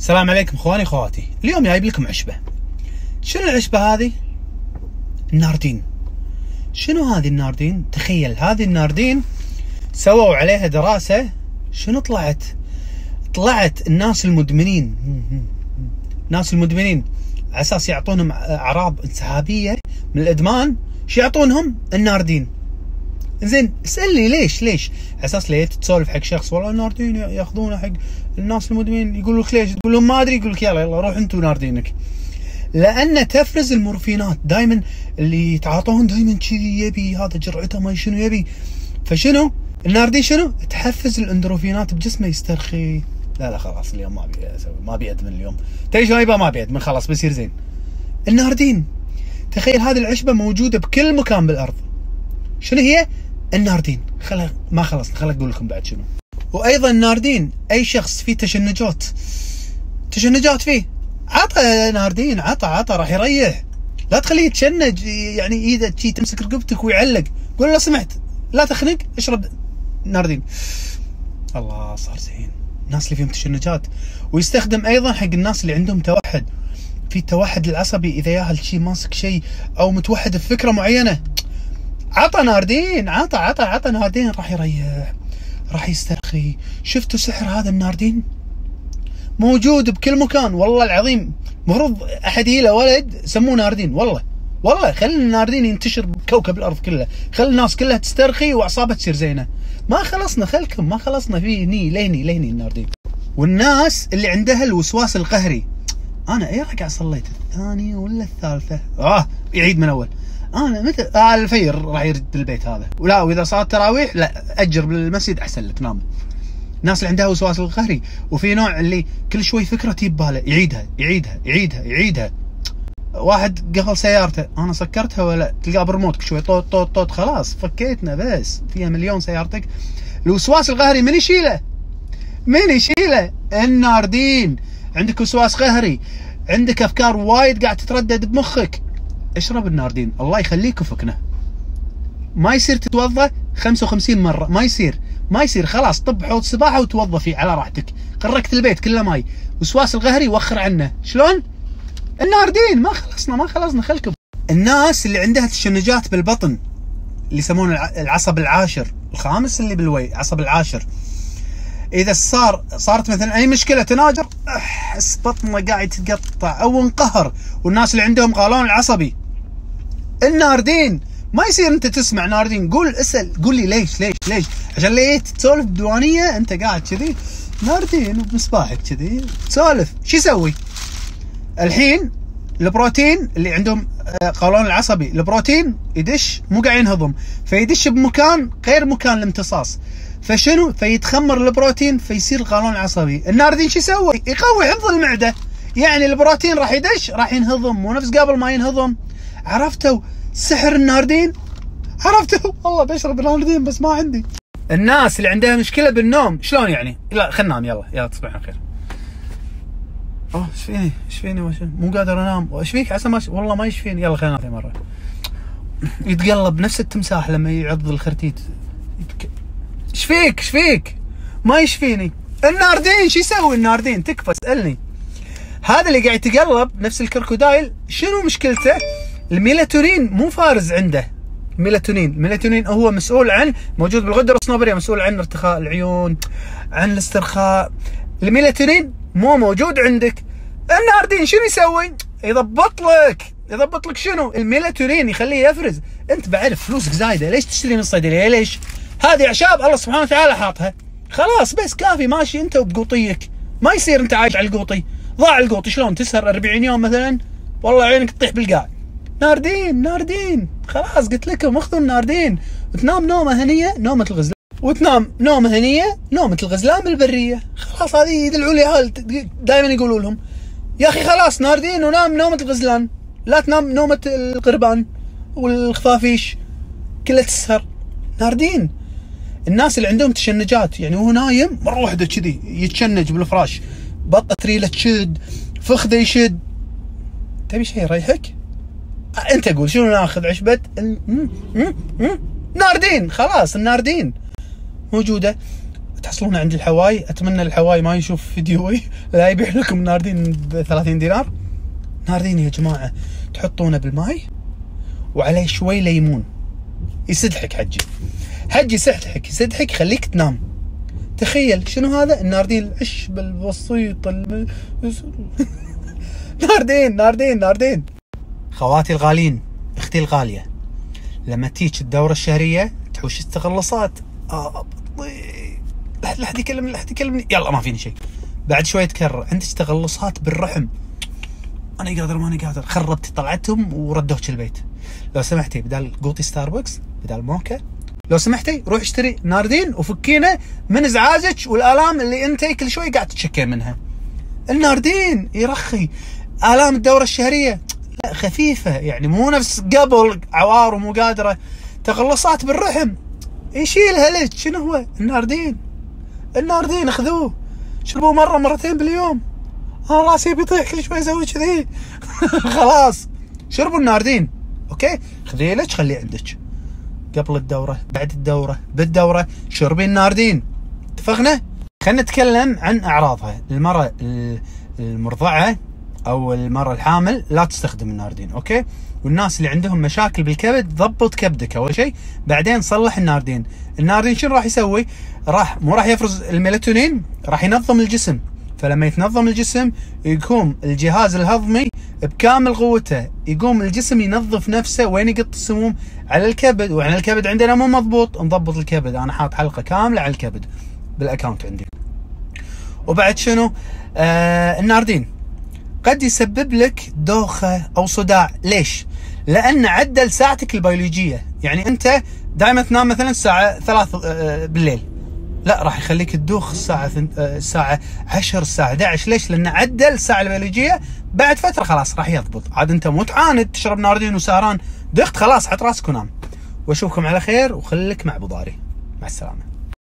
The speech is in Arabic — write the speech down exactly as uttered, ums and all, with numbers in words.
السلام عليكم اخواني اخواتي. اليوم جايب لكم عشبه. شنو العشبه هذه؟ الناردين. شنو هذه الناردين؟ تخيل هذه الناردين سووا عليها دراسه. شنو طلعت؟ طلعت الناس المدمنين الناس المدمنين على اساس يعطونهم اعراض انسحابيه من الادمان، شو يعطونهم؟ الناردين. زين اسالني ليش؟ ليش؟ على اساس ليه تسولف حق شخص والله الناردين ياخذونه حق الناس المدمنين، يقول لك ليش؟ تقول لهم ما ادري، يقول لك يلا يلا روح انتم ناردينك. لان تفرز المورفينات دائما، اللي يتعاطون دائما كذي يبي هذا جرعته ما شنو يبي. فشنو؟ الناردين شنو؟ تحفز الاندروفينات بجسمه يسترخي. لا لا خلاص اليوم ما ابي اسوي، ما ابي ادمن اليوم. تدري شو يبا؟ ما ابي ادمن خلاص بيصير زين. الناردين. تخيل هذه العشبه موجوده بكل مكان بالارض. شنو هي؟ الناردين. خل ما خلصنا، خل اقول لكم بعد شنو. وايضا الناردين اي شخص فيه تشنجات تشنجات فيه، عطى ناردين، عطى عطى راح يريح. لا تخليه يتشنج، يعني ايده شي تمسك رقبتك ويعلق. قول له لو سمحت لا تخنق، اشرب ناردين. الله صار زين. الناس اللي فيهم تشنجات. ويستخدم ايضا حق الناس اللي عندهم توحد، في التوحد العصبي، اذا ياهل شي ماسك شيء او متوحد بفكره معينه، عطى ناردين، عطى عطى عطى ناردين راح يريح، راح يسترخي. شفتوا سحر هذا الناردين؟ موجود بكل مكان والله العظيم. مفروض احد يله ولد سموه ناردين. والله والله خلي الناردين ينتشر بكوكب الارض كله، خلي الناس كلها تسترخي واعصابها تصير زينه. ما خلصنا، خلكم ما خلصنا في هني لهني لهني الناردين. والناس اللي عندها الوسواس القهري، انا اي ركعه صليت؟ الثانيه ولا الثالثه؟ اه يعيد من اول. انا متى؟ آه الفجر راح يرد بالبيت هذا. ولا واذا صارت تراويح لا اجر بالمسجد احسن لك، نام. الناس اللي عندها وسواس القهري. وفي نوع اللي كل شوي فكره تجيب باله يعيدها يعيدها يعيدها يعيدها. واحد قفل سيارته، انا سكرتها ولا؟ تلقاه بالريموت كل شوي طوط طوط طوط. خلاص فكيتنا، بس فيها مليون سيارتك. الوسواس القهري من يشيله؟ من يشيله؟ الناردين. عندك وسواس قهري، عندك افكار وايد قاعد تتردد بمخك، اشرب الناردين الله يخليك وفكنا. ما يصير تتوضا خمسة وخمسين مره، ما يصير ما يصير. خلاص طب حوض سباحه وتوضا فيه على راحتك. قركت البيت كله ماي. وسواس القهري وخر عنه. شلون؟ الناردين. ما خلصنا ما خلصنا خلكم. الناس اللي عندها تشنجات بالبطن، اللي يسمونه العصب العاشر الخامس اللي بالوي، عصب العاشر، اذا صار صارت مثلا اي مشكله تناجر، احس بطنه قاعد يتقطع او انقهر. والناس اللي عندهم قولون العصبي، الناردين. ما يصير انت تسمع ناردين قول اسال قول لي ليش ليش ليش عشان ليه تسولف بديوانيه انت قاعد كذي ناردين وبمصباحك كذي تسولف. شو يسوي؟ الحين البروتين اللي عندهم قولون العصبي، البروتين يدش مو قاعد ينهضم، فيدش بمكان غير مكان الامتصاص، فشنو؟ فيتخمر البروتين فيصير القولون العصبي. الناردين شو يسوي؟ يقوي حفظ المعده. يعني البروتين راح يدش راح ينهضم مو نفس قبل ما ينهضم. عرفتوا سحر الناردين؟ عرفتوا؟ والله بشرب الناردين بس ما عندي. الناس اللي عندها مشكله بالنوم، شلون يعني؟ لا خلنا ننام يلا يلا تصبحون على خير. اوه ايش فيني؟ ايش فيني؟ مو قادر انام. ايش فيك؟ عسى ما والله ما يشفيني. يلا خلينا ننام مره. يتقلب نفس التمساح لما يعض الخرتيت. ايش فيك؟ ايش فيك؟ ما يشفيني. الناردين شو يسوي الناردين؟ تكفى اسالني. هذا اللي قاعد يتقلب نفس الكركودايل، شنو مشكلته؟ الميلاتونين مو فارز عنده. الميلاتونين، الميلاتونين هو مسؤول عن، موجود بالغده الصنوبريه، مسؤول عن ارتخاء العيون، عن الاسترخاء. الميلاتونين مو موجود عندك. الناردين شنو يسوي؟ يضبط لك يضبط لك شنو؟ الميلاتونين يخليه يفرز. انت بعرف فلوسك زايده، ليش تشتري من الصيدليه؟ ليش؟ هذه اعشاب الله سبحانه وتعالى حاطها. خلاص بس كافي ماشي انت وبقوطيك. ما يصير انت عايش على القوطي. ضاع القوطي شلون؟ تسهر أربعين يوم مثلا والله عينك تطيح بالقاع. ناردين ناردين. خلاص قلت لكم اخذوا الناردين وتنام نومه هنيه نومه الغزلان، وتنام نومه هنيه نومه الغزلان بالبريه. خلاص هذه يدلعوا لي هال دائما يقولوا لهم يا اخي خلاص ناردين ونام نومه الغزلان، لا تنام نومه القربان والخفافيش كلها تسهر. ناردين. الناس اللي عندهم تشنجات، يعني وهو نايم مره واحده كذي يتشنج بالفراش، بطه تريله تشد، فخذه يشد. تبي شيء يريحك؟ انت قول شنو ناخذ؟ عشبه ناردين. خلاص الناردين موجوده. تحصلونه عند الحواي. اتمنى الحواي ما يشوف فيديوي لا يبيع لكم ناردين ب ثلاثين دينار. ناردين يا جماعه تحطونه بالماي وعليه شوي ليمون يسدحك. حجي حجي يسدحك يسدحك يخليك تنام. تخيل شنو هذا الناردين العشب البسيط الم... ناردين ناردين ناردين. خواتي الغالين، اختي الغاليه، لما تيجي الدوره الشهريه تحوش التخلصات. اه لا لا حد يكلمني لا حد يكلمني يلا ما فيني شيء. بعد شوي تكرر عندك تخلصات بالرحم. انا قادر ماني قادر. خربت طلعتهم وردوك البيت. لو سمحتي بدال قوطي ستاربكس بدال موكا لو سمحتي روح اشتري ناردين وفكينه من ازعاجك والالام اللي انت كل شوي قاعد تتشكى منها. الناردين يرخي. الام الدوره الشهريه لا خفيفه يعني مو نفس قبل عوار ومو قادره. تخلصات بالرحم يشيلها لك. شنو هو الناردين؟ الناردين خذوه شربوه مره مرتين باليوم. انا راسي بيطيح كل شوي اسوي كذي. خلاص شربوا الناردين. اوكي خذيه لك خليه عندك قبل الدوره بعد الدوره بالدوره شربي الناردين. اتفقنا؟ خلينا نتكلم عن اعراضها. المراه المرضعه او المراه الحامل لا تستخدم الناردين. اوكي والناس اللي عندهم مشاكل بالكبد ضبط كبدك اول شيء بعدين صلح الناردين. الناردين شنو راح يسوي؟ راح مو راح يفرز الميلاتونين، راح ينظم الجسم. فلما يتنظم الجسم يقوم الجهاز الهضمي بكامل قوته. يقوم الجسم ينظف نفسه وين يقط السموم على الكبد. وعلى الكبد عندنا مو مضبوط نضبط الكبد. انا حاط حلقه كامله على الكبد بالاكونت عندي. وبعد شنو؟ آه الناردين قد يسبب لك دوخه او صداع. ليش؟ لان عدل ساعتك البيولوجيه. يعني انت دائما تنام مثلا الساعه ثلاث بالليل، لا راح يخليك تدوخ الساعه الساعه عشرة الساعه احد عشر. ليش؟ لان عدل الساعه البيولوجيه. بعد فتره خلاص راح يضبط. عاد انت مو تعاند تشرب ناردين وسهران دخت خلاص حط راسك ونام. واشوفكم على خير وخليك مع ابو ضاري. مع السلامه.